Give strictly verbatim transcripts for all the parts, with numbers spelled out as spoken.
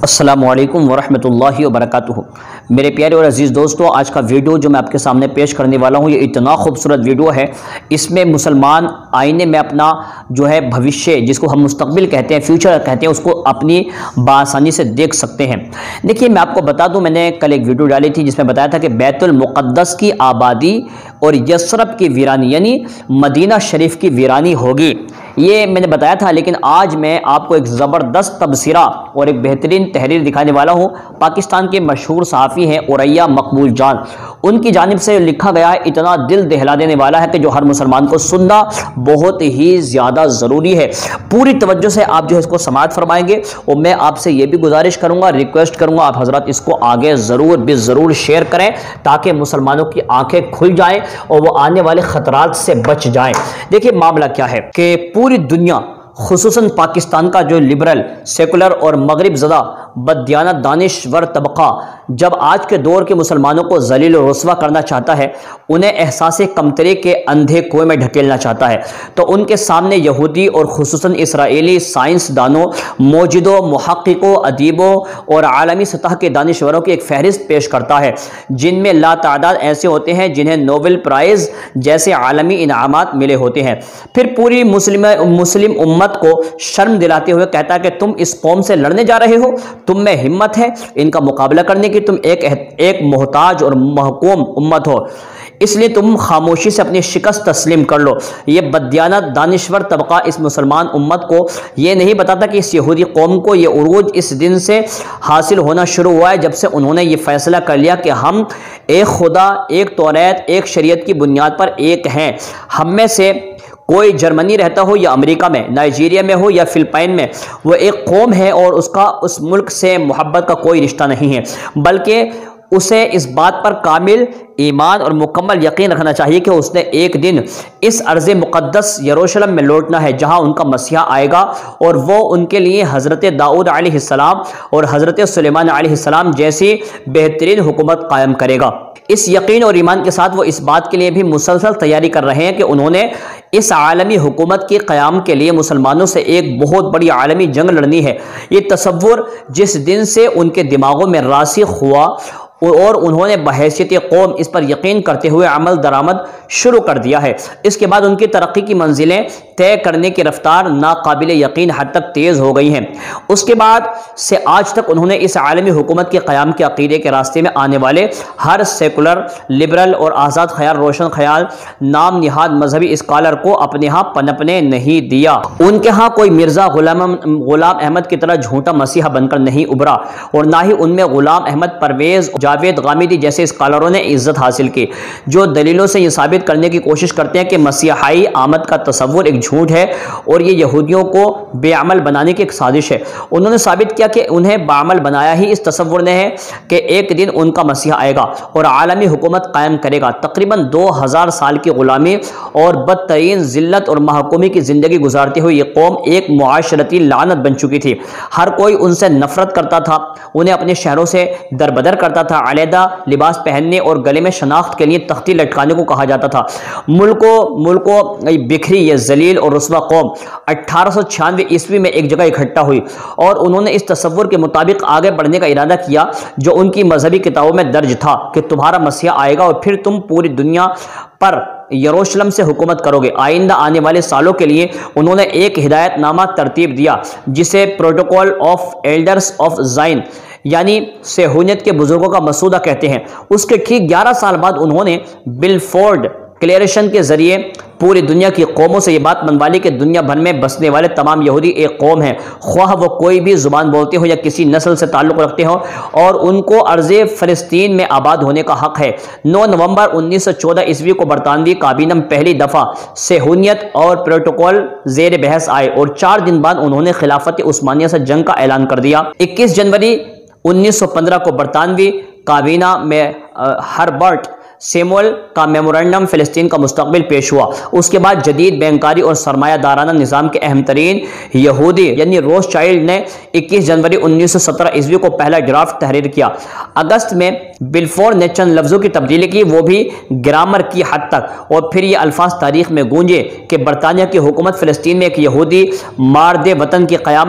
السلام علیکم ورحمۃ اللہ وبرکاتہ۔ میرے پیارے اور عزیز دوستو، آج کا ویڈیو جو میں آپ کے سامنے پیش کرنے والا ہوں یہ اتنا خوبصورت ویڈیو ہے۔ اس میں مسلمان آئینے میں اپنا جو ہے بھوشیہ، جس کو ہم مستقبل کہتے ہیں، فیوچر کہتے ہیں، اس کو اپنی بآسانی سے دیکھ سکتے ہیں۔ دیکھیے میں آپ کو بتا دوں، میں نے کل ایک ویڈیو ڈالی تھی جس میں بتایا تھا کہ بیت المقدس کی آبادی اور یثرب کی ویرانی یعنی مدینہ شریف کی ویرانی ہوگی، یہ میں نے بتایا تھا۔ لیکن آج میں آپ کو ایک زبردست تبصرہ اور ایک بہترین تحریر دکھانے والا ہوں۔ پاکستان کے مشہور صحافی ہیں اوریا مقبول جان، ان کی جانب سے لکھا گیا ہے، اتنا دل دہلا دینے والا ہے کہ جو ہر مسلمان کو سننا بہت ہی زیادہ ضروری ہے۔ پوری توجہ سے آپ جو ہے اس کو سماعت فرمائیں گے، اور میں آپ سے یہ بھی گزارش کروں گا، ریکویسٹ کروں گا، آپ حضرات اس کو آگے ضرور بھی ضرور شیئر کریں تاکہ مسلمانوں کی آنکھیں کھل جائیں اور وہ آنے والے خطرات سے بچ جائیں۔ دیکھیے معاملہ کیا ہے کہ پوری دنیا خصوصاً پاکستان کا جو لبرل، سیکولر اور مغرب زدہ بددیانت دانشور طبقہ جب آج کے دور کے مسلمانوں کو ذلیل و رسوا کرنا چاہتا ہے، انہیں احساس کمتری کے اندھے کنویں میں ڈھکیلنا چاہتا ہے، تو ان کے سامنے یہودی اور خصوصاً اسرائیلی سائنسدانوں، موجدوں، محققوں، ادیبوں اور عالمی سطح کے دانشوروں کی ایک فہرست پیش کرتا ہے، جن میں لا تعداد ایسے ہوتے ہیں جنہیں نوبل پرائز جیسے عالمی انعامات ملے ہوتے ہیں۔ پھر پوری مسلم مسلم امت کو شرم دلاتے ہوئے کہتا ہے کہ تم اس قوم سے لڑنے جا رہے ہو، تم میں ہمت ہے ان کا مقابلہ کرنے کی، تم ایک ایک محتاج اور محکوم امت ہو، اس لیے تم خاموشی سے اپنی شکست تسلیم کر لو۔ یہ بددیانت دانشور طبقہ اس مسلمان امت کو یہ نہیں بتاتا کہ اس یہودی قوم کو یہ عروج اس دن سے حاصل ہونا شروع ہوا ہے جب سے انہوں نے یہ فیصلہ کر لیا کہ ہم ایک خدا، ایک توریت، ایک شریعت کی بنیاد پر ایک ہیں۔ ہم میں سے کوئی جرمنی رہتا ہو یا امریکہ میں، نائجیریا میں ہو یا فلپائن میں، وہ ایک قوم ہے اور اس کا اس ملک سے محبت کا کوئی رشتہ نہیں ہے، بلکہ اسے اس بات پر کامل ایمان اور مکمل یقین رکھنا چاہیے کہ اس نے ایک دن اس ارض مقدس یروشلم میں لوٹنا ہے جہاں ان کا مسیح آئے گا، اور وہ ان کے لیے حضرت داؤد علیہ السلام اور حضرت سلیمان علیہ السلام جیسی بہترین حکومت قائم کرے گا۔ اس یقین اور ایمان کے ساتھ وہ اس بات کے لیے بھی مسلسل تیاری کر رہے ہیں کہ انہوں نے اس عالمی حکومت کے قیام کے لیے مسلمانوں سے ایک بہت بڑی عالمی جنگ لڑنی ہے۔ یہ تصور جس دن سے ان کے دماغوں میں راسخ ہوا اور انہوں نے بحیثیت قوم اس پر یقین کرتے ہوئے عمل درآمد شروع کر دیا ہے، اس کے بعد ان کی ترقی کی منزلیں طے کرنے کی رفتار ناقابل یقین حد تک تیز ہو گئی ہیں۔ اس کے بعد سے آج تک انہوں نے اس عالمی حکومت کے قیام کے عقیدے کے راستے میں آنے والے ہر سیکولر، لبرل اور آزاد خیال، روشن خیال، نام نہاد مذہبی اسکالر کو اپنے ہاں پنپنے نہیں دیا۔ ان کے ہاں کوئی مرزا غلام غلام احمد کی طرح جھوٹا مسیحا بن کر نہیں ابھرا، اور نہ ہی ان میں غلام احمد پرویز، جاوید غامدی جیسے اسکالروں نے عزت حاصل کی، جو دلیلوں سے یہ ثابت کرنے کی کوشش کرتے ہیں کہ مسیحائی آمد کا تصور ایک جھوٹ ہے اور یہ یہودیوں کو بے عمل بنانے کی ایک سازش ہے۔ انہوں نے ثابت کیا کہ انہیں باعمل بنایا ہی اس تصور نے ہے کہ ایک دن ان کا مسیح آئے گا اور عالمی حکومت قائم کرے گا۔ تقریباً دو ہزار سال کی غلامی اور بدترین ذلت اور محکومی کی زندگی گزارتے ہوئے یہ قوم ایک معاشرتی لعنت بن چکی تھی۔ ہر کوئی ان سے نفرت کرتا تھا، انہیں اپنے شہروں سے دربدر کرتا تھا، علیحدہ لباس پہننے اور گلے میں شناخت کے لیے تختی لٹکانے کو کہا جاتا تھا۔ ملکوں ملکوں بکھری یہ ذلیل اور رسوا قوم اٹھارہ سو چھیانوے عیسوی میں ایک جگہ اکٹھا ہوئی اور انہوں نے اس تصور کے مطابق آگے بڑھنے کا ارادہ کیا جو ان کی مذہبی کتابوں میں درج تھا کہ تمہارا مسیح آئے گا اور پھر تم پوری دنیا پر یروشلم سے حکومت کرو گے۔ آئندہ آنے والے سالوں کے لیے انہوں نے ایک ہدایت نامہ ترتیب دیا جسے protocol of elders of Zion یعنی صہیونیت کے بزرگوں کا مسودہ کہتے ہیں۔ اس کے ٹھیک گیارہ سال بعد انہوں نے بلفورڈ کلیریشن کے ذریعے پوری دنیا کی قوموں سے یہ بات منوا لی کہ دنیا بھر میں بسنے والے تمام یہودی ایک قوم ہیں، خواہ وہ کوئی بھی زبان بولتے ہو یا کسی نسل سے تعلق رکھتے ہو، اور ان کو ارض فلسطین میں آباد ہونے کا حق ہے۔ نو نومبر انیس سو چودہ عیسوی کو برطانوی کابینہ میں پہلی دفعہ صہیونیت اور پروٹوکول زیر بحث آئے اور چار دن بعد انہوں نے خلافت عثمانیہ سے جنگ کا اعلان کر دیا۔ اکیس جنوری انیس سو پندرہ کو برطانوی کابینہ میں ہربرٹ سیمول کا میمورنڈم فلسطین کا مستقبل پیش ہوا۔ اس کے بعد جدید بینکاری اور سرمایہ دارانہ نظام کے اہم ترین یہودی یعنی روس چائلڈ نے اکیس جنوری انیس سو سترہ عیسوی کو پہلا ڈرافٹ تحریر کیا۔ اگست میں بلفور نے چند لفظوں کی تبدیلی کی، وہ بھی گرامر کی حد تک، اور پھر یہ الفاظ تاریخ میں گونجے کہ برطانیہ کی حکومت فلسطین میں ایک یہودی مارد وطن کے قیام میں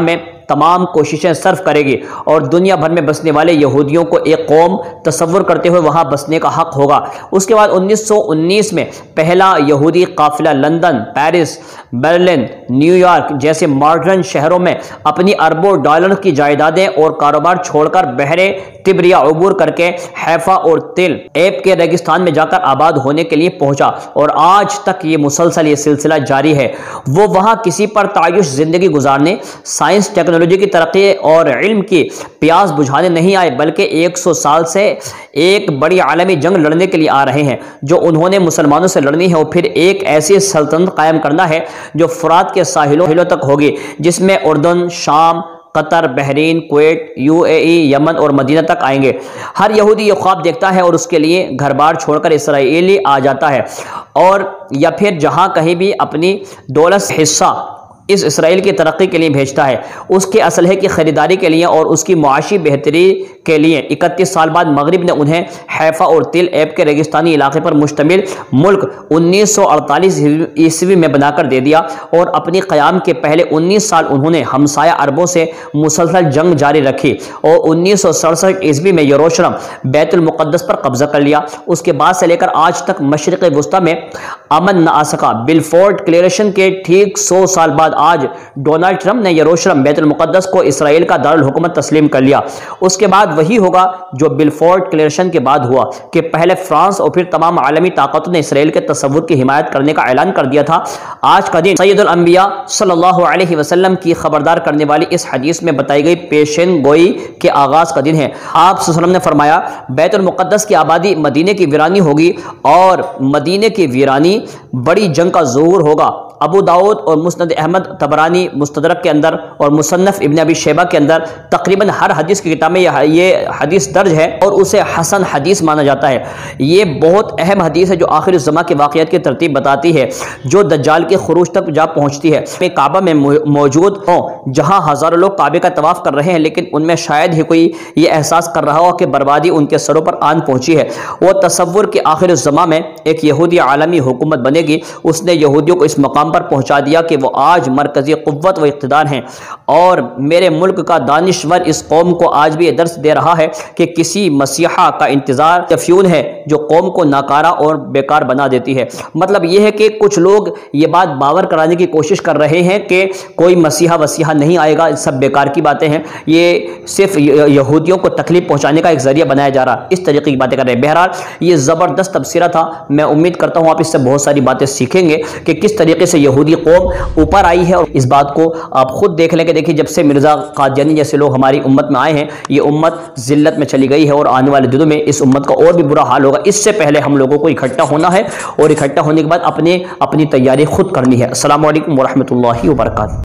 تمام کوششیں صرف کرے گی اور دنیا بھر میں بسنے والے یہودیوں کو ایک قوم تصور کرتے ہوئے وہاں بسنے کا حق ہوگا۔ اس کے بعد انیس سو انیس میں پہلا یہودی قافلہ London, Paris, Berlin, New York جیسے ماڈرن شہروں میں اپنی اربوں ڈالر کی جائیدادیں اور کاروبار چھوڑ کر بحر تبریہ عبور کر کے حیفا اور تل ایب کے ریگستان میں جا کر آباد ہونے کے لیے پہنچا، اور آج تک یہ مسلسل یہ سلسلہ جاری ہے۔ وہ وہاں کسی پر تعیش زندگی گزارنے، سائنس ٹیکنالوجی کی ترقی اور علم کی پیاس بجھانے نہیں آئے، بلکہ ایک سو سال سے ایک بڑی عالمی جنگ لڑنے کے لیے آ رہے ہیں جو انہوں نے مسلمانوں سے لڑنی ہے، اور پھر ایک ایسی سلطنت قائم کرنا ہے جو فرات کے ساحلوں تک ہوگی، جس میں اردن، شام، Qatar, Bahrain, Kuwait, U A E, Yemen اور مدینہ تک آئیں گے۔ ہر یہودی یہ خواب دیکھتا ہے اور اس کے لیے گھر بار چھوڑ کر اسرائیلی آ جاتا ہے، اور یا پھر جہاں کہیں بھی اپنی دولت حصہ اس اسرائیل کی ترقی کے لیے بھیجتا ہے، اس کے اسلحے کی خریداری کے لیے اور اس کی معاشی بہتری کے لیے۔ اکتیس سال بعد مغرب نے انہیں حیفا اور تل ایب کے ریگستانی علاقے پر مشتمل ملک انیس سو اڑتالیس عیسوی میں بنا کر دے دیا، اور اپنی قیام کے پہلے انیس سال انہوں نے ہمسایہ عربوں سے مسلسل جنگ جاری رکھی، اور انیس سو سڑسٹھ عیسوی میں یروشلم بیت المقدس پر قبضہ کر لیا۔ اس کے بعد سے لے کر آج تک مشرق وسطی میں امن نہ آ سکا۔ بلفورڈ ڈکلیریشن کے ٹھیک سو سال بعد آج ڈونلڈ ٹرمپ نے یروشلم بیت المقدس کو اسرائیل کا دارالحکومت تسلیم کر لیا۔ اس کے بعد وہی ہوگا جو بلفورڈ ڈکلیریشن کے بعد ہوا کہ پہلے فرانس اور پھر تمام عالمی طاقتوں نے اسرائیل کے تصور کی حمایت کرنے کا اعلان کر دیا تھا۔ آج کا دن سید الانبیاء صلی اللہ علیہ وسلم کی خبردار کرنے والی اس حدیث میں بتائی گئی پیشن گوئی کے آغاز کا دن ہے۔ آپ صلی اللہ علیہ وسلم نے فرمایا، بیت المقدس کی آبادی مدینے کی ویرانی ہوگی، اور مدینے کی ویرانی بڑی جنگ کا ظہور ہوگا۔ ابو داؤد اور مسند احمد، طبرانی مستدرک کے اندر اور مصنف ابن ابی شیبہ کے اندر تقریباً ہر حدیث کی کتاب میں یہ حدیث درج ہے، اور اسے حسن حدیث مانا جاتا ہے۔ یہ بہت اہم حدیث ہے جو آخر الزماں کے واقعات کی ترتیب بتاتی ہے، جو دجال کے خروج تک جا پہنچتی ہے۔ میں کعبہ میں موجود ہوں جہاں ہزاروں لوگ کعبے کا طواف کر رہے ہیں، لیکن ان میں شاید ہی کوئی یہ احساس کر رہا ہو کہ بربادی ان کے سروں پر آن پہنچی ہے۔ وہ تصور کہ آخر الزماں میں ایک یہودی عالمی حکومت بنے گی، اس نے یہودیوں کو اس مقام پر پہنچا دیا کہ وہ آج مرکزی قوت و اقتدار ہیں، اور میرے ملک کا دانشور اس قوم کو آج بھی یہ درس دے رہا ہے کہ کسی مسیحا کا انتظار افیون ہے جو قوم کو ناکارہ اور بیکار بنا دیتی ہے۔ مطلب یہ ہے کہ کچھ لوگ یہ بات باور کرانے کی کوشش کر رہے ہیں کہ کوئی مسیحا وسیحا نہیں آئے گا، سب بیکار کی باتیں ہیں، یہ صرف یہودیوں کو تکلیف پہنچانے کا ایک ذریعہ بنایا جا رہا، اس طریقے کی باتیں کر رہے ہیں۔ بہرحال یہ زبردست تبصرہ تھا، میں امید کرتا ہوں آپ اس سے بہت ساری باتیں سیکھیں گے کہ کس طریقے سے یہودی قوم اوپر آئی ہے، اور اس بات کو آپ خود دیکھ لیں کہ دیکھیے جب سے مرزا قادیانی جیسے لوگ ہماری امت میں آئے ہیں، یہ امت ذلت میں چلی گئی ہے، اور آنے والے دنوں میں اس امت کا اور بھی برا حال ہوگا۔ اس سے پہلے ہم لوگوں کو اکٹھا ہونا ہے، اور اکٹھا ہونے کے بعد اپنے اپنی تیاری خود کرنی ہے۔ السلام علیکم ورحمۃ اللہ وبرکاتہ۔